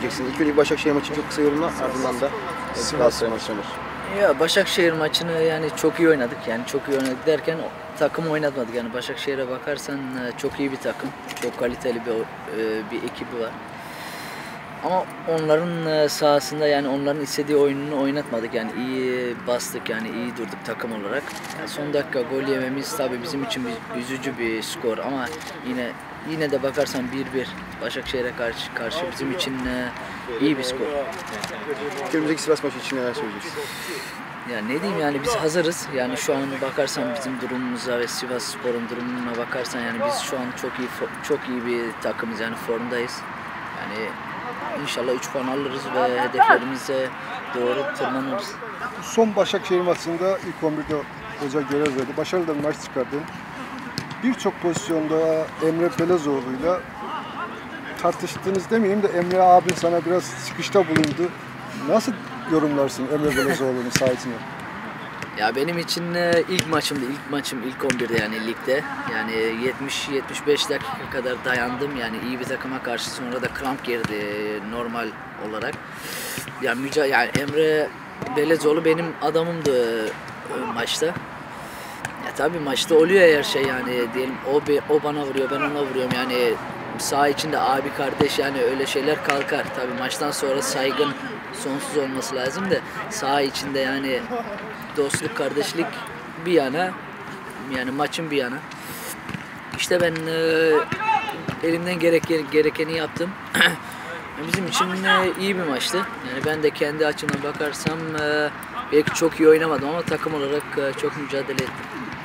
söyleyeceksiniz? İlk önce Başakşehir maçı çok kısa yorumla, ardından da Galatasaray maçı olur. Ya Başakşehir maçını yani çok iyi oynadık. Yani çok iyi oynadık derken takım oynatmadık. Yani Başakşehir'e bakarsan çok iyi bir takım. Çok kaliteli bir ekibi var. Ama onların sahasında yani onların istediği oyununu oynatmadık. Yani iyi bastık, yani iyi durduk takım olarak. Yani son dakika gol yememiz tabii bizim için üzücü bir skor ama yine de bakarsan 1-1 Başakşehir'e karşı bizim için iyi bir skor. Önümüzdeki Sivas maçı için neler söyleyeceksiniz? Ya ne diyeyim, yani biz hazırız. Yani şu an bakarsan bizim durumumuza ve Sivasspor'un durumuna bakarsan yani biz şu an çok iyi bir takımız, yani formdayız. Yani İnşallah 3 puan alırız ve hedeflerimize doğru tırmanırız. Son Başakşehir maçında ilk 11'de hoca görev verdi. Başarılı bir maç çıkardı. Birçok pozisyonda Emre Belezoğlu'yla tartıştınız demeyeyim de Emre abin sana biraz çıkışta bulundu. Nasıl yorumlarsın Emre Belezoğlu'nun sahasını? Ya benim için ilk maçımdı. İlk 11'de yani ligde. Yani 70-75 dakika kadar dayandım. Yani iyi bir takıma karşı, sonra da kramp girdi normal olarak. Yani Emre Belezoğlu benim adamımdı maçta. Ya tabii maçta oluyor her şey, yani diyelim o bana vuruyor, ben ona vuruyorum. Yani saha içinde abi kardeş, yani öyle şeyler kalkar. Tabii maçtan sonra saygın sonsuz olması lazım da saha içinde yani dostluk, kardeşlik bir yana, yani maçın bir yana. İşte ben elimden gerekeni yaptım. Bizim için iyi bir maçtı. Yani ben de kendi açımdan bakarsam belki çok iyi oynamadım ama takım olarak çok mücadele ettim.